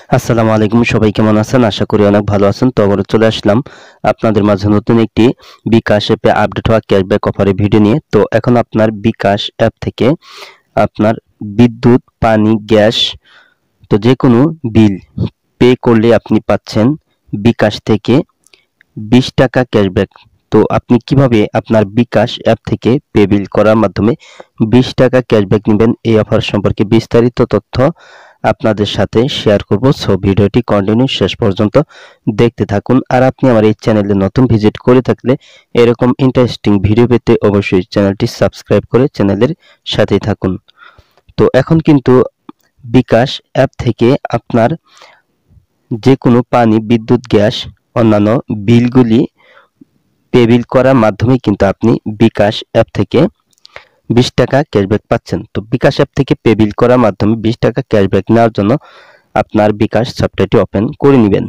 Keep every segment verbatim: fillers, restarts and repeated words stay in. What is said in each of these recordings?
আসসালামু আলাইকুম, সবাই কেমন আছেন? আশা করি অনেক ভালো আছেন। তো আবারও চলে আসলাম আপনাদের মাঝে নতুন একটি বিকাশ অ্যাপে আপডেট হওয়া ক্যাশব্যাক অফারের ভিডিও নিয়ে। তো এখন আপনার বিকাশ অ্যাপ থেকে আপনার বিদ্যুৎ, পানি, গ্যাস তো যে কোনো বিল পে করলে আপনি পাচ্ছেন বিকাশ থেকে বিশ টাকা ক্যাশব্যাক। তো আপনি কিভাবে আপনার বিকাশ অ্যাপ থেকে পে বিল করার মাধ্যমে বিশ টাকা ক্যাশব্যাক নেবেন, এই অফার সম্পর্কে বিস্তারিত তথ্য আপনাদের সাথে শেয়ার করব। সো ভিডিওটি কন্টিনিউ শেষ পর্যন্ত দেখতে থাকুন। আর আপনি আমার এই চ্যানেলে নতুন ভিজিট করে থাকলে এরকম ইন্টারেস্টিং ভিডিও পেতে অবশ্যই চ্যানেলটি সাবস্ক্রাইব করে চ্যানেলের সাথেই থাকুন। তো এখন কিন্তু বিকাশ অ্যাপ থেকে আপনার যে কোনো পানি, বিদ্যুৎ, গ্যাস অন্যান্য বিলগুলি পে বিল করার মাধ্যমে কিন্তু আপনি বিকাশ অ্যাপ থেকে বিশ টাকা ক্যাশব্যাক পাচ্ছেন। তো বিকাশ অ্যাপ থেকে পে বিল করার মাধ্যমে বিশ টাকা ক্যাশব্যাক নেওয়ার জন্য আপনার বিকাশ সফটওয়্যারটি ওপেন করে নেবেন।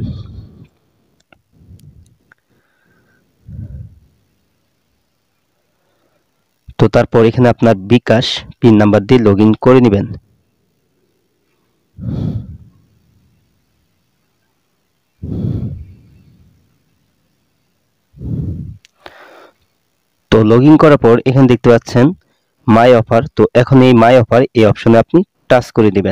তো তারপর এখানে আপনার বিকাশ পিন নাম্বার দিয়ে লগ ইন করে নেবেন। তো লগ ইন করার পর এখানে দেখতে পাচ্ছেন মাই অফার। তো এখন এই মাই অফার এই অপশনে আপনি টাচ করে দিবেন।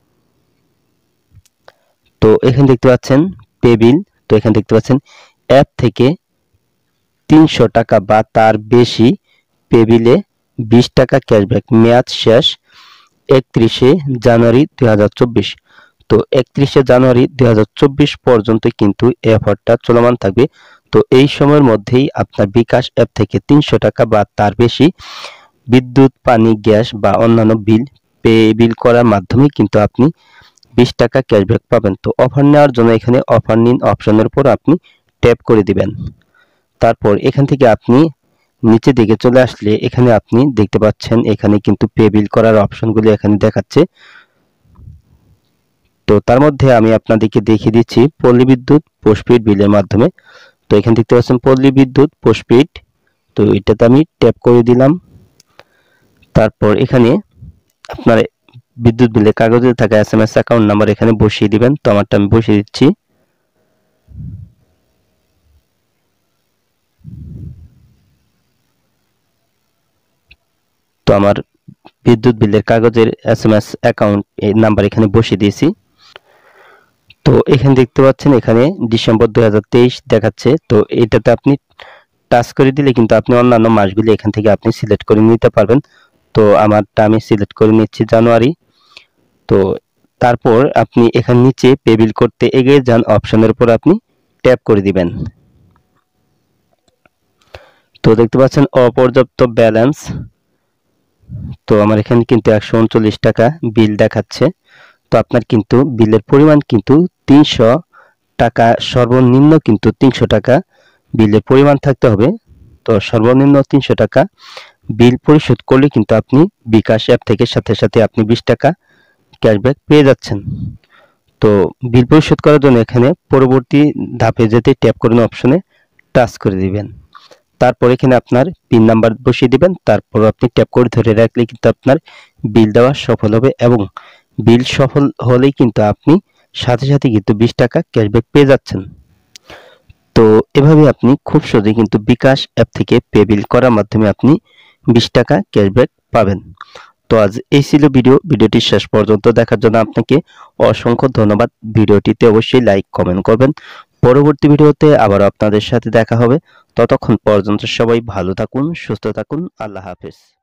তো এখানে দেখতে পাচ্ছেন পে বিল। তো এখানে দেখতে পাচ্ছেন অ্যাপ থেকে তিনশো টাকা বা তার বেশি পে বিলে বিশ টাকা ক্যাশব্যাক, মেয়াদ শেষ একত্রিশে জানুয়ারি দুই হাজার চব্বিশ। তো একত্রিশে জানুয়ারি দুই হাজার চব্বিশ পর্যন্ত কিন্তু এই অফারটা চলমান থাকবে। তো এই সময়ের মধ্যেই আপনার বিকাশ অ্যাপ থেকে তিনশো টাকা বা তার বেশি বিদ্যুৎ, পানি, গ্যাস বা অন্যান্য বিল পে বিল করার মাধ্যমে কিন্তু আপনি বিশ টাকা ক্যাশব্যাক পাবেন। তো অফার নেওয়ার জন্য এখানে অফার নিন অপশনের উপর আপনি ট্যাপ করে দিবেন। তারপর এখান থেকে আপনি নিচে দিকে চলে আসলে এখানে আপনি দেখতে পাচ্ছেন এখানে কিন্তু পে বিল করার অপশনগুলি এখানে দেখাচ্ছে। তো তার মধ্যে আমি আপনাদেরকে দেখিয়ে দিচ্ছি পল্লী বিদ্যুৎ পোস্টপেইড বিলের মাধ্যমে। তো এখানে দেখতে পাচ্ছেন পল্লী বিদ্যুৎ পোস্টপেইড। তো এটাতে আমি ট্যাপ করে দিলাম। তারপর এখানে আপনার বিদ্যুৎ বিলের কাগজে থাকা S M S account number এখানে বসিয়ে দিবেন। তো আমারটা আমি বসিয়ে দিচ্ছি। তো আমার বিদ্যুৎ বিলের কাগজের এস এম এস অ্যাকাউন্ট এই নাম্বার এখানে বসিয়ে দিয়েছি। তো এখানে দেখতে পাচ্ছেন এখানে ডিসেম্বর দুই হাজার তেইশ দেখাচ্ছে। তো এটাতে আপনি টাচ করে দিলে কিন্তু আপনি অন্যান্য মাসগুলি এখান থেকে আপনি সিলেক্ট করে নিতে পারবেন। তো আমারটা আমি সিলেক্ট করে নিচ্ছি জানুয়ারি। তো তারপর আপনি এখানে নিচে পে বিল করতে এগিয়ে যান অপশনের উপর আপনি ট্যাপ করে দিবেন। তো দেখতে পাচ্ছেন অপর্যাপ্ত ব্যালেন্স। তো আমার এখানে কিন্তু একশো উনচল্লিশ টাকা বিল দেখাচ্ছে। তো আপনার কিন্তু বিলের পরিমাণ কিন্তু তিনশো টাকা, সর্বনিম্ন কিন্তু তিনশো টাকা বিলের পরিমাণ থাকতে হবে। তো সর্বনিম্ন তিনশো টাকা বিল পরিশোধ করলে কিন্তু আপনি বিকাশ অ্যাপ থেকে সাথে সাথে আপনি বিশ টাকা ক্যাশব্যাক পেয়ে যাচ্ছেন। তো বিল পরিশোধ করার জন্য এখানে পরবর্তী ধাপে যেতে ট্যাপ করুন অপশনে টাচ করে দিবেন। তারপর এখানে আপনার পিন নাম্বার বসিয়ে দিবেন। তারপর আপনি ট্যাপ করে ধরে রাখলে কিন্তু আপনার বিল দেওয়া সফল হবে এবং বিল সফল হলেই কিন্তু আপনি সাথে সাথে কিন্তু বিশ টাকা ক্যাশব্যাক পেয়ে যাচ্ছেন। তো এভাবে আপনি খুব সহজেই কিন্তু বিকাশ অ্যাপ থেকে পে বিল করার মাধ্যমে আপনি বিশ টাকা ক্যাশব্যাক পাবেন। তো আজ এই ছিল ভিডিও। ভিডিওটি শেষ পর্যন্ত দেখার জন্য আপনাকে অসংখ্য ধন্যবাদ। ভিডিওটিতে অবশ্যই লাইক কমেন্ট করবেন। পরবর্তী ভিডিওতে আবার আপনাদের সাথে দেখা হবে। ততক্ষণ পর্যন্ত সবাই ভালো থাকুন, সুস্থ থাকুন। আল্লাহ হাফেজ।